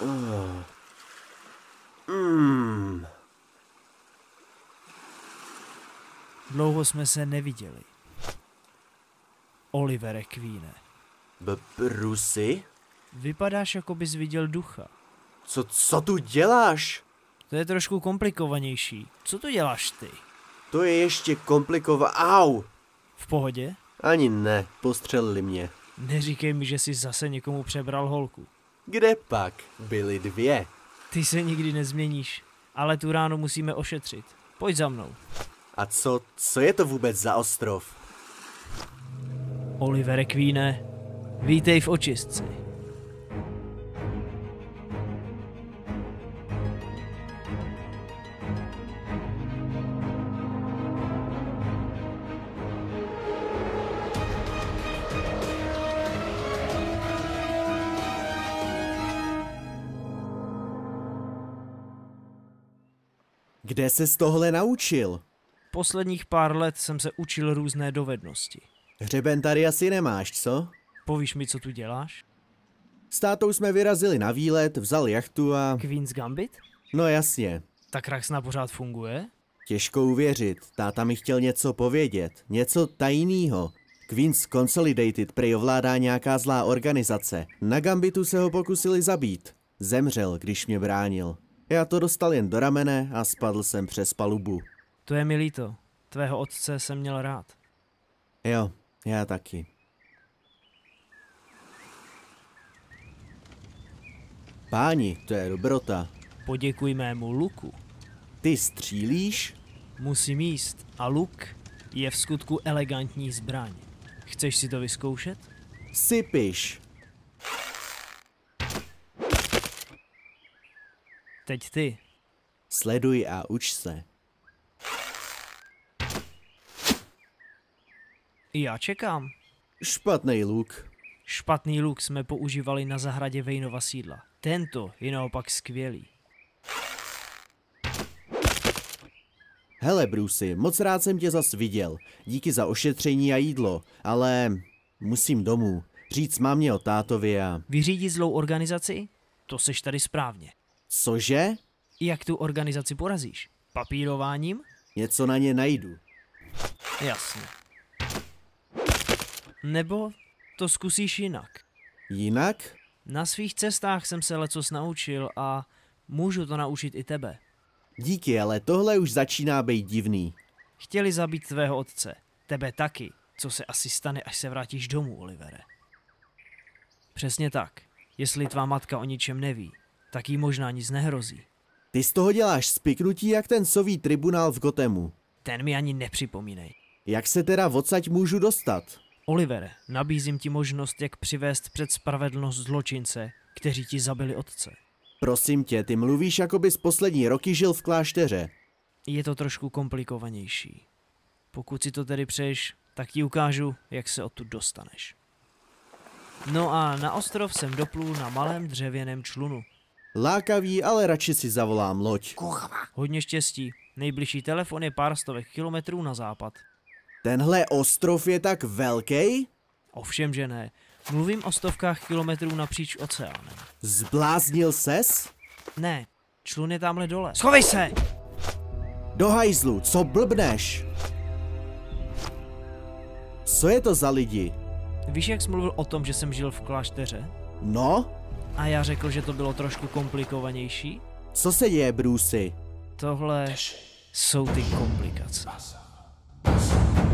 Dlouho jsme se neviděli. Olivere Queene. Brucey? Vypadáš, jako bys viděl ducha. Co tu děláš? To je trošku komplikovanější. Co tu děláš ty? To je ještě Au! V pohodě? Ani ne, postřelili mě. Neříkej mi, že jsi zase někomu přebral holku. Kde pak? Byly 2. Ty se nikdy nezměníš, ale tu ránu musíme ošetřit. Pojď za mnou. A co je to vůbec za ostrov? Olivere Queene, vítej v očistci. Kde ses tohle naučil? Posledních pár let jsem se učil různé dovednosti. Hřeben tady asi nemáš, co? Povíš mi, co tu děláš? S tátou jsme vyrazili na výlet, vzal jachtu a... Queen's Gambit? No jasně. Tak Raxna pořád funguje? Těžko uvěřit, táta mi chtěl něco povědět, něco tajného. Queen's Consolidated prej ovládá nějaká zlá organizace. Na Gambitu se ho pokusili zabít. Zemřel, když mě bránil. Já to dostal jen do ramene a spadl jsem přes palubu. To je mi líto. Tvého otce jsem měl rád. Jo, já taky. Páni, to je dobrota. Poděkuj mému luku. Ty střílíš? Musím jíst a luk je v skutku elegantní zbraň. Chceš si to vyzkoušet? Sypiš. Teď ty. Sleduj a uč se. Já čekám. Špatný luk. Špatný luk jsme používali na zahradě Vejnova sídla. Tento je naopak skvělý. Hele, Brucey, moc rád jsem tě zas viděl. Díky za ošetření a jídlo, ale musím domů. Říct mámě o tátovi a... Vyřídit zlou organizaci? To seš tady správně. Cože? Jak tu organizaci porazíš? Papírováním? Něco na ně najdu. Jasně. Nebo to zkusíš jinak. Jinak? Na svých cestách jsem se lecos naučil a můžu to naučit i tebe. Díky, ale tohle už začíná být divný. Chtěli zabít tvého otce. Tebe taky. Co se asi stane, až se vrátíš domů, Olivere? Přesně tak. Jestli tvá matka o ničem neví, tak jí možná nic nehrozí. Ty z toho děláš spiknutí jak ten sový tribunál v Gothemu. Ten mi ani nepřipomínej. Jak se teda odsaď můžu dostat? Olivere, nabízím ti možnost, jak přivést před spravedlnost zločince, kteří ti zabili otce. Prosím tě, ty mluvíš, jako bys poslední roky žil v klášteře. Je to trošku komplikovanější. Pokud si to tedy přeješ, tak ti ukážu, jak se odtud dostaneš. No a na ostrov jsem doplul na malém dřevěném člunu. Lákavý, ale radši si zavolám loď. Hodně štěstí. Nejbližší telefon je pár stovek kilometrů na západ. Tenhle ostrov je tak velký? Ovšem, že ne. Mluvím o stovkách kilometrů napříč oceánem. Zbláznil ses? Ne, člun je tamhle dole. Schovej se! Do hajzlu, co blbneš? Co je to za lidi? Víš, jak jsi mluvil o tom, že jsem žil v klášteře? No? A já řekl, že to bylo trošku komplikovanější? Co se děje, Brucey? Tohle jsou ty komplikace.